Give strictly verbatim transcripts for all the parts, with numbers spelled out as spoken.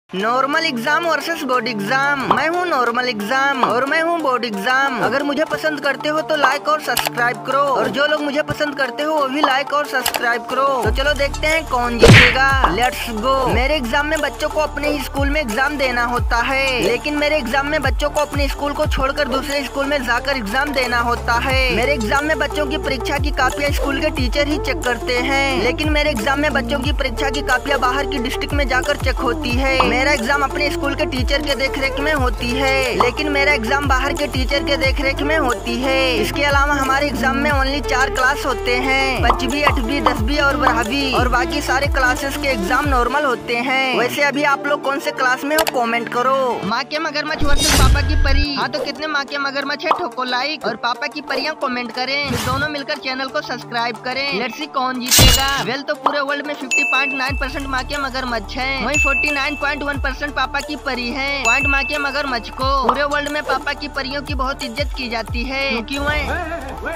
Normal exam versus board exam. मैं हूँ normal exam और मैं हूँ बोर्ड एग्जाम। अगर मुझे पसंद करते हो तो लाइक और सब्सक्राइब करो, और जो लोग मुझे पसंद करते हो वो भी लाइक और सब्सक्राइब करो। तो चलो देखते हैं कौन जीतेगा। Let's go. मेरे एग्जाम में बच्चों को अपने ही स्कूल में एग्जाम देना होता है, लेकिन मेरे एग्जाम में बच्चों को अपने स्कूल को छोड़कर दूसरे स्कूल में जाकर एग्जाम देना होता है। मेरे एग्जाम में बच्चों की परीक्षा की कापियाँ स्कूल के टीचर ही चेक करते हैं, लेकिन मेरे एग्जाम में बच्चों की परीक्षा की कापियाँ बाहर की डिस्ट्रिक्ट में जाकर चेक होती है। मेरा एग्जाम अपने स्कूल के टीचर के देखरेख में होती है, लेकिन मेरा एग्जाम बाहर के टीचर के देखरेख में होती है। इसके अलावा हमारे एग्जाम में ओनली चार क्लास होते हैं, पांचवी, आठवीं, दसवीं और बारहवीं, और बाकी सारे क्लासेस के एग्जाम नॉर्मल होते हैं। वैसे अभी आप लोग कौन से क्लास में हो कमेंट करो। माँ के मगरमच्छ वर्सेस पापा की परी। हाँ तो कितने माँ के मगरमच्छ है ठोको लाइक, और पापा की परियां कमेंट करें। फिर दोनों मिलकर चैनल को सब्सक्राइब करें। लेट्स सी कौन जीतेगा। वेल तो पूरे वर्ल्ड में फिफ्टी पॉइंट नाइन परसेंट माँ के मगरमच्छ है, वही forty nine point one percent पापा की परी है। पॉइंट माँ के मगरमच्छ को पूरे वर्ल्ड में पापा की परियों की बहुत इज्जत की जाती है, क्यों है?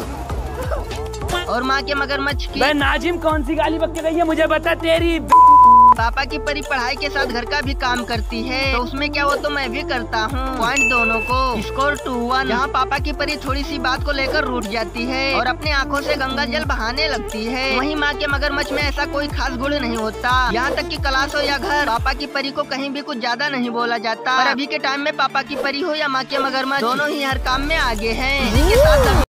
और माँ के मगरमच्छ की नाजिम कौन सी गाली बक के गई है मुझे बता तेरी। पापा की परी पढ़ाई के साथ घर का भी काम करती है, तो उसमें क्या वो तो मैं भी करता हूँ। पॉइंट दोनों को। Score two one. जहाँ पापा की परी थोड़ी सी बात को लेकर रूठ जाती है और अपने आँखों से गंगा जल बहाने लगती है, वहीं माँ के मगरमच्छ में ऐसा कोई खास गुण नहीं होता। यहाँ तक कि क्लास हो या घर, पापा की परी को कहीं भी कुछ ज्यादा नहीं बोला जाता। पर अभी के टाइम में पापा की परी हो या माँ के मगरमच्छ, दोनों ही हर काम में आगे हैं। इसी के साथ